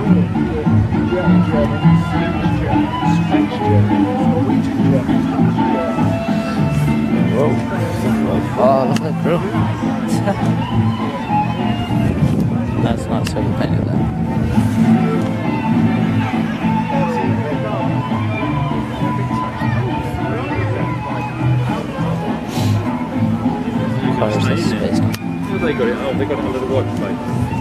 Whoa. Oh, look at that grill. That's not so painted there. Colours this space. Oh, they got it. Oh, they got it under the white plate.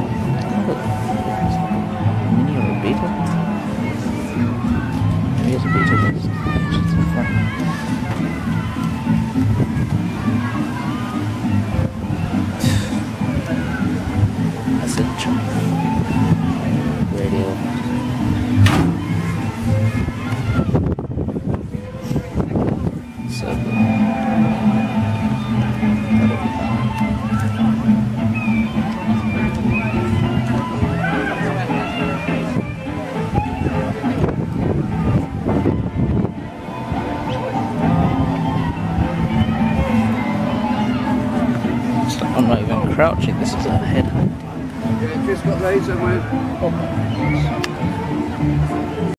Mini or a beetle? Maybe it's a beetle, but it's in front. That's a chunk. Radio. So I'm not even crouching, this is a head. Yeah, just got laser, man.